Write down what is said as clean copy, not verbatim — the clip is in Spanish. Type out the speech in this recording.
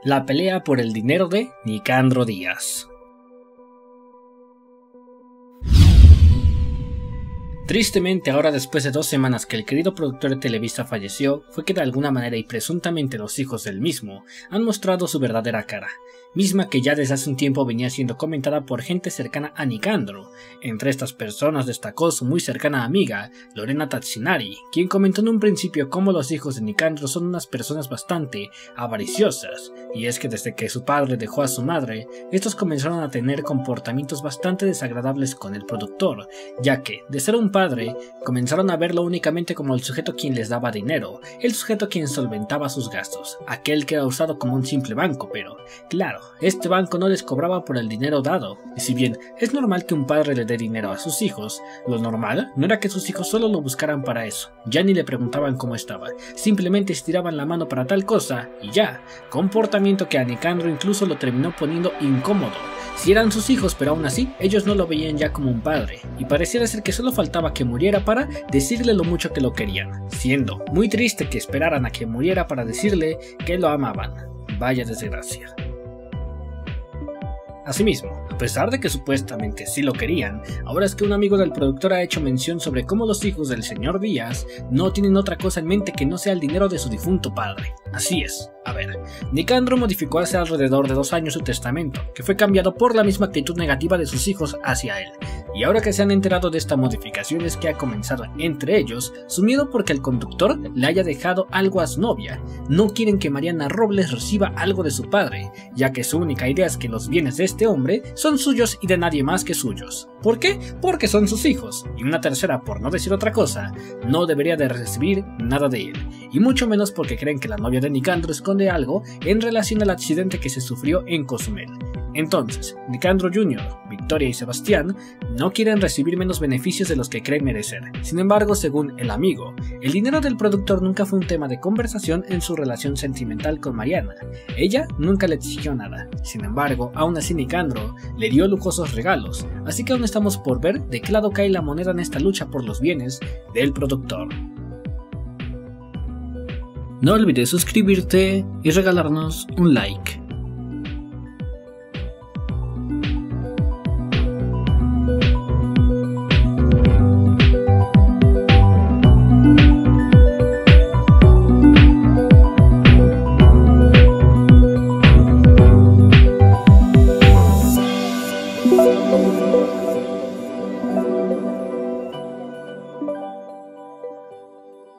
La pelea por el dinero de Nicandro Díaz. Tristemente, ahora después de 2 semanas que el querido productor de Televisa falleció, fue que de alguna manera y presuntamente los hijos del mismo han mostrado su verdadera cara, misma que ya desde hace un tiempo venía siendo comentada por gente cercana a Nicandro. Entre estas personas destacó su muy cercana amiga, Lorena Tassinari, quien comentó en un principio cómo los hijos de Nicandro son unas personas bastante avariciosas, y es que desde que su padre dejó a su madre, estos comenzaron a tener comportamientos bastante desagradables con el productor, ya que, de ser un padre, comenzaron a verlo únicamente como el sujeto quien les daba dinero, el sujeto quien solventaba sus gastos, aquel que era usado como un simple banco, pero, claro, este banco no les cobraba por el dinero dado, y si bien es normal que un padre le dé dinero a sus hijos, lo normal no era que sus hijos solo lo buscaran para eso, ya ni le preguntaban cómo estaba, simplemente estiraban la mano para tal cosa, y ya, comportamiento que a Nicandro incluso lo terminó poniendo incómodo. Si eran sus hijos, pero aún así, ellos no lo veían ya como un padre, y pareciera ser que solo faltaba que muriera para decirle lo mucho que lo querían, siendo muy triste que esperaran a que muriera para decirle que lo amaban. Vaya desgracia. Asimismo, a pesar de que supuestamente sí lo querían, ahora es que un amigo del productor ha hecho mención sobre cómo los hijos del señor Díaz no tienen otra cosa en mente que no sea el dinero de su difunto padre. Así es. A ver, Nicandro modificó hace alrededor de 2 años su testamento, que fue cambiado por la misma actitud negativa de sus hijos hacia él, y ahora que se han enterado de esta modificación es que ha comenzado entre ellos su miedo porque el conductor le haya dejado algo a su novia. No quieren que Mariana Robles reciba algo de su padre, ya que su única idea es que los bienes de este hombre son suyos y de nadie más que suyos. ¿Por qué? Porque son sus hijos, y una tercera, por no decir otra cosa, no debería de recibir nada de él, y mucho menos porque creen que la novia de Nicandro esconde algo en relación al accidente que se sufrió en Cozumel. Entonces, Nicandro Jr., Victoria y Sebastián no quieren recibir menos beneficios de los que creen merecer. Sin embargo, según el amigo, el dinero del productor nunca fue un tema de conversación en su relación sentimental con Mariana. Ella nunca le exigió nada. Sin embargo, aún así Nicandro le dio lujosos regalos, así que aún estamos por ver de qué lado cae la moneda en esta lucha por los bienes del productor. No olvides suscribirte y regalarnos un like.